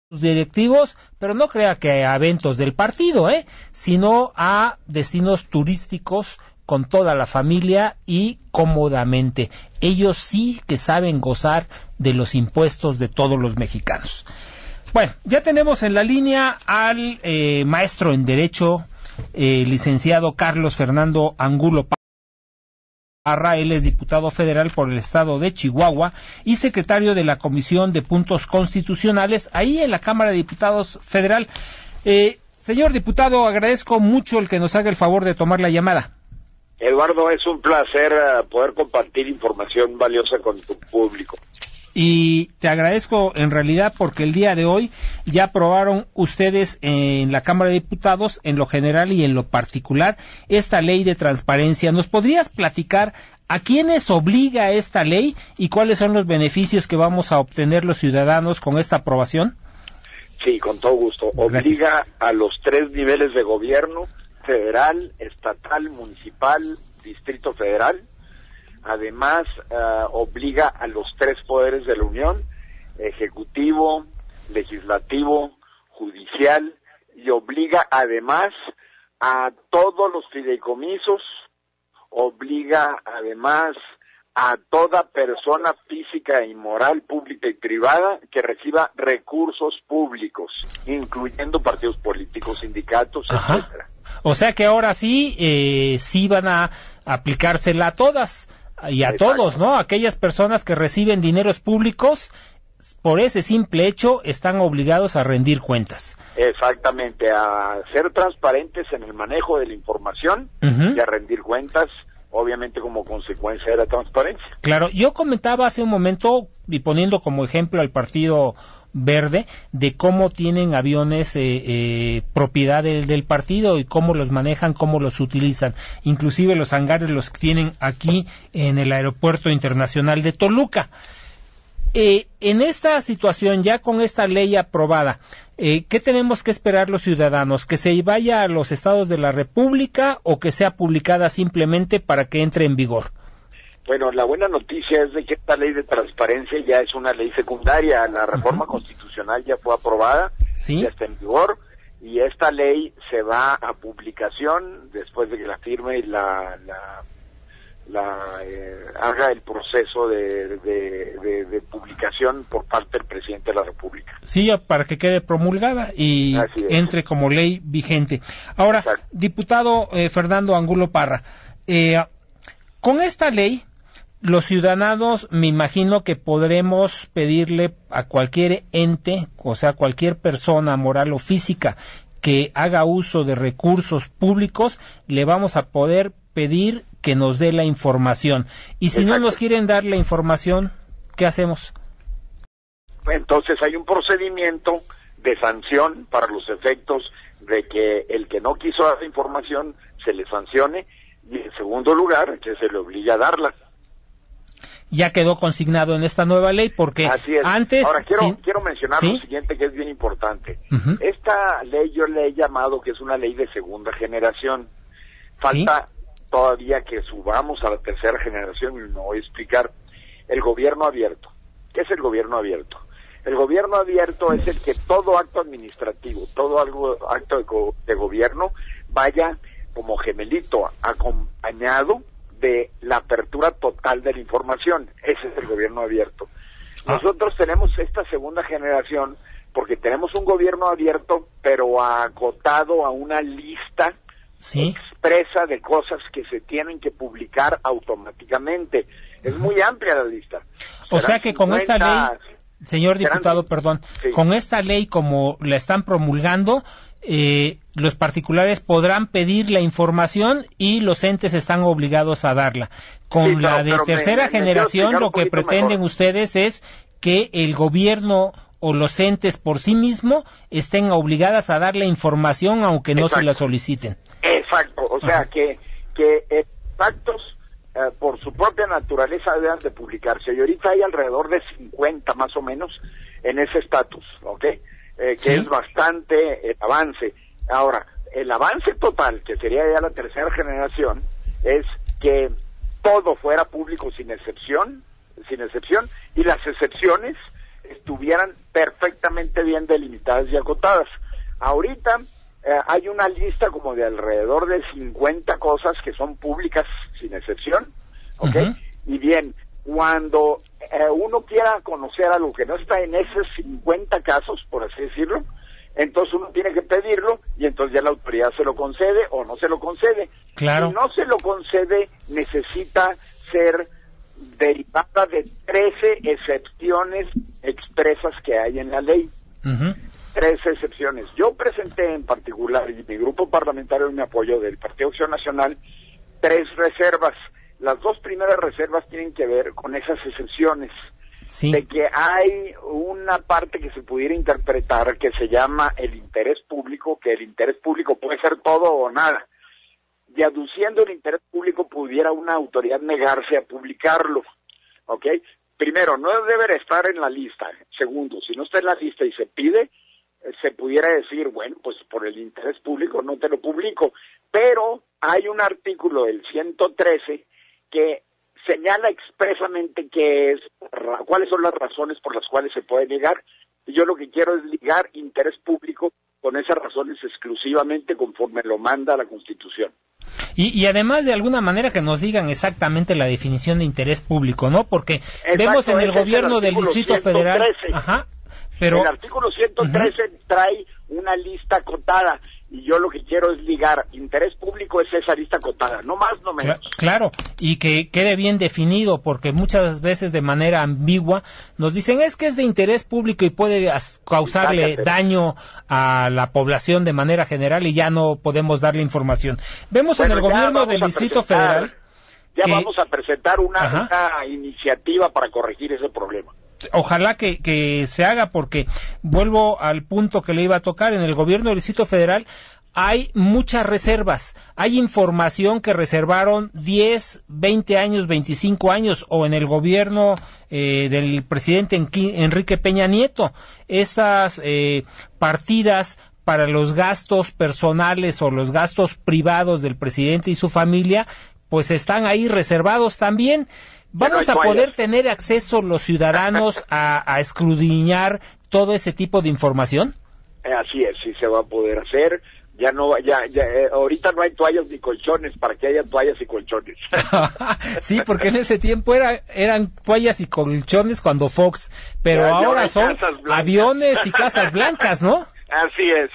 directivos, pero no crea que a eventos del partido, sino a destinos turísticos con toda la familia y cómodamente. Ellos sí que saben gozar de los impuestos de todos los mexicanos. Bueno, ya tenemos en la línea al maestro en Derecho, licenciado Carlos Fernando Angulo Parra. Él es diputado federal por el estado de Chihuahua y secretario de la Comisión de Puntos Constitucionales ahí en la Cámara de Diputados Federal. Señor diputado, agradezco mucho el que nos haga el favor de tomar la llamada. Eduardo, es un placer poder compartir información valiosa con tu público. Y te agradezco en realidad porque el día de hoy ya aprobaron ustedes en la Cámara de Diputados, en lo general y en lo particular, esta ley de transparencia. ¿Nos podrías platicar a quiénes obliga esta ley y cuáles son los beneficios que vamos a obtener los ciudadanos con esta aprobación? Sí, con todo gusto. Gracias. Obliga a los 3 niveles de gobierno: federal, estatal, municipal, Distrito Federal. Además, obliga a los 3 poderes de la Unión: ejecutivo, legislativo, judicial, y obliga además a todos los fideicomisos, obliga además a toda persona física y moral, pública y privada, que reciba recursos públicos, incluyendo partidos políticos, sindicatos, etcétera. O sea que ahora sí, sí van a aplicársela a todas y a todos, ¿no? Aquellas personas que reciben dineros públicos, por ese simple hecho, están obligados a rendir cuentas. Exactamente, a ser transparentes en el manejo de la información y a rendir cuentas, obviamente como consecuencia de la transparencia. Claro, yo comentaba hace un momento, y poniendo como ejemplo al Partido Verde, de cómo tienen aviones propiedad del partido y cómo los manejan, cómo los utilizan. Inclusive los hangares los tienen aquí en el Aeropuerto Internacional de Toluca. En esta situación, ya con esta ley aprobada, ¿qué tenemos que esperar los ciudadanos? ¿Que se vaya a los estados de la República o que sea publicada simplemente para que entre en vigor? Bueno, la buena noticia es de que esta ley de transparencia ya es una ley secundaria. La reforma constitucional ya fue aprobada, ¿sí? Ya está en vigor, y esta ley se va a publicación después de que la firme y haga el proceso de publicación por parte del presidente de la República. Sí, para que quede promulgada y entre como ley vigente. Ahora, diputado Fernando Angulo Parra, con esta ley, los ciudadanos, me imagino que podremos pedirle a cualquier ente, o sea, cualquier persona moral o física que haga uso de recursos públicos, le vamos a poder pedir que nos dé la información. Y si no nos quieren dar la información, ¿qué hacemos? Entonces hay un procedimiento de sanción para los efectos de que el que no quiso dar la información se le sancione, y en segundo lugar, que se le obligue a darla. Ya quedó consignado en esta nueva ley, porque antes... Ahora, quiero mencionar lo siguiente, que es bien importante. Esta ley yo le he llamado que es una ley de segunda generación. Falta todavía que subamos a la tercera generación, y me voy a explicar. El gobierno abierto. ¿Qué es el gobierno abierto? El gobierno abierto es el que todo acto administrativo, todo acto de gobierno vaya como gemelito, acompañado de la apertura total de la información. Ese es el gobierno abierto. Nosotros tenemos esta segunda generación porque tenemos un gobierno abierto, pero acotado a una lista expresa de cosas que se tienen que publicar automáticamente. Es muy amplia la lista. O sea que con esta ley, señor diputado, con esta ley como la están promulgando, los particulares podrán pedir la información y los entes están obligados a darla. Con la de tercera generación, lo que pretenden ustedes es que el gobierno o los entes por sí mismo estén obligadas a dar la información aunque no se la soliciten. Exacto, o sea que actos por su propia naturaleza deben de publicarse, y ahorita hay alrededor de 50 más o menos en ese estatus, ¿ok? Que es bastante avance. Ahora, el avance total, que sería ya la tercera generación, es que todo fuera público sin excepción, y las excepciones estuvieran perfectamente bien delimitadas y acotadas. Ahorita hay una lista como de alrededor de 50 cosas que son públicas sin excepción, ¿ok? Y bien, cuando uno quiera conocer algo que no está en esos 50 casos, por así decirlo, entonces uno tiene que pedirlo y entonces ya la autoridad se lo concede o no se lo concede. Claro. Si no se lo concede, necesita ser derivada de 13 excepciones expresas que hay en la ley. 13 excepciones. Yo presenté en particular, y mi grupo parlamentario me apoyó del Partido Acción Nacional, 3 reservas. Las 2 primeras reservas tienen que ver con esas excepciones. Sí. De que hay una parte que se pudiera interpretar que se llama el interés público, que el interés público puede ser todo o nada. Y aduciendo el interés público pudiera una autoridad negarse a publicarlo, ¿ok? Primero, no debe estar en la lista. Segundo, si no está en la lista y se pide, se pudiera decir, bueno, pues por el interés público no te lo publico. Pero hay un artículo del 113 que señala expresamente cuáles son las razones por las cuales se puede negar, y yo lo que quiero es ligar interés público con esas razones exclusivamente conforme lo manda la Constitución. Y además de alguna manera que nos digan exactamente la definición de interés público, ¿no? Porque exacto, vemos en el gobierno del Distrito Federal... Pero... El artículo 113 trae una lista acotada, y yo lo que quiero es ligar interés público es esa lista acotada, no más, no menos. Claro, y que quede bien definido, porque muchas veces de manera ambigua nos dicen es que es de interés público y puede causarle daño a la población de manera general y ya no podemos darle información. Vemos en el gobierno del Distrito Federal... vamos a presentar una iniciativa para corregir ese problema. Ojalá que se haga, porque vuelvo al punto que le iba a tocar. En el gobierno del Distrito Federal hay muchas reservas, hay información que reservaron 10, 20 años, 25 años, o en el gobierno del presidente Enrique Peña Nieto, esas partidas para los gastos personales o los gastos privados del presidente y su familia, pues están ahí reservados también. ¿Vamos a poder tener acceso los ciudadanos a escudriñar todo ese tipo de información? Así es, sí se va a poder hacer. Ya no, ahorita no hay toallas ni colchones para que haya toallas y colchones. Sí, porque en ese tiempo eran toallas y colchones cuando Fox, pero ahora son aviones y casas blancas, ¿no? Así es.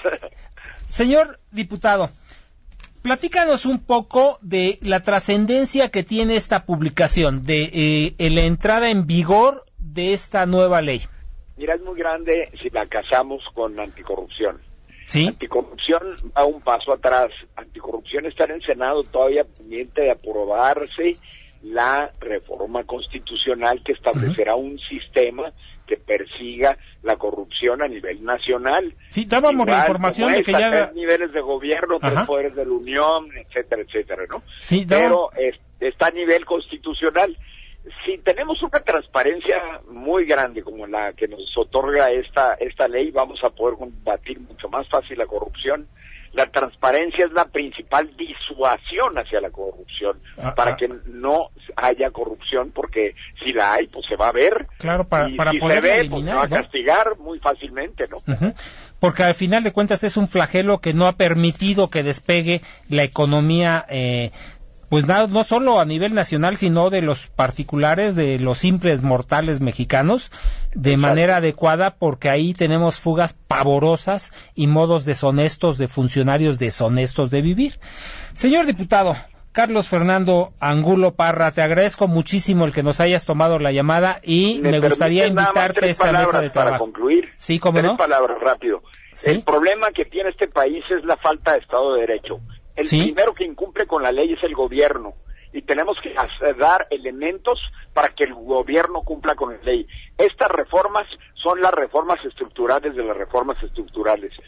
Señor diputado, platícanos un poco de la trascendencia que tiene esta publicación, de la entrada en vigor de esta nueva ley. Mira, es muy grande si la casamos con anticorrupción. ¿Sí? Anticorrupción va un paso atrás. Anticorrupción está en el Senado todavía pendiente de aprobarse la reforma constitucional que establecerá un sistema que persiga la corrupción a nivel nacional. Sí, dábamos la información de que ya... 3 niveles de gobierno, 3 poderes de la Unión, etcétera, etcétera, ¿no? Sí, pero está a nivel constitucional. Si tenemos una transparencia muy grande como la que nos otorga esta ley, vamos a poder combatir mucho más fácil la corrupción. La transparencia es la principal disuasión hacia la corrupción, para que no haya corrupción, porque si la hay, pues se va a ver. Claro, para si poder se ve, eliminar, pues se va a castigar muy fácilmente, ¿no? Porque al final de cuentas es un flagelo que no ha permitido que despegue la economía, pues no solo a nivel nacional, sino de los particulares, de los simples mortales mexicanos, de manera adecuada, porque ahí tenemos fugas pavorosas y modos deshonestos de funcionarios deshonestos de vivir. Señor diputado Carlos Fernando Angulo Parra, te agradezco muchísimo el que nos hayas tomado la llamada y me gustaría invitarte a esta mesa de trabajo. Para concluir, sí, ¿cómo no? 3 palabras rápido. ¿Sí? El problema que tiene este país es la falta de Estado de Derecho. El primero que incumple con la ley es el gobierno, y tenemos que dar elementos para que el gobierno cumpla con la ley. Estas reformas son las reformas estructurales de las reformas estructurales.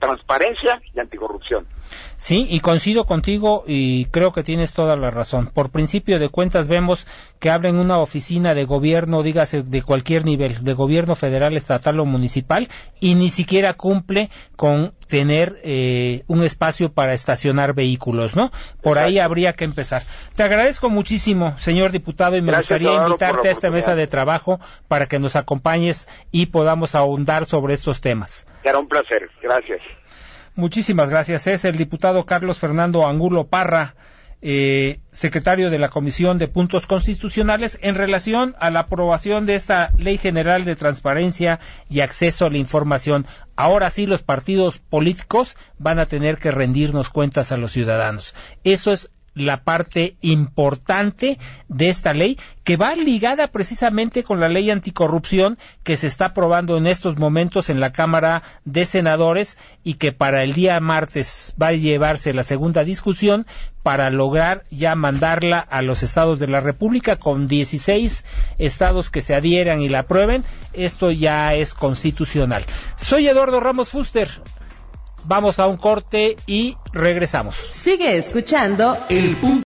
transparencia y anticorrupción. Sí, y coincido contigo y creo que tienes toda la razón. Por principio de cuentas vemos que abren una oficina de gobierno, dígase de cualquier nivel, de gobierno federal, estatal o municipal, y ni siquiera cumple con tener un espacio para estacionar vehículos, ¿no? Por ahí habría que empezar. Te agradezco muchísimo, señor diputado, y me gustaría invitarte a esta mesa de trabajo para que nos acompañes y podamos ahondar sobre estos temas. Será un placer, gracias. Muchísimas gracias. Es el diputado Carlos Fernando Angulo Parra, secretario de la Comisión de Puntos Constitucionales, en relación a la aprobación de esta Ley General de Transparencia y Acceso a la Información. Ahora sí, los partidos políticos van a tener que rendirnos cuentas a los ciudadanos. Eso es la parte importante de esta ley, que va ligada precisamente con la ley anticorrupción que se está aprobando en estos momentos en la Cámara de Senadores y que para el día martes va a llevarse la segunda discusión para lograr ya mandarla a los estados de la República. Con 16 estados que se adhieran y la aprueben, esto ya es constitucional. Soy Eduardo Ramos Fuster. Vamos a un corte y regresamos. Sigue escuchando El Punto.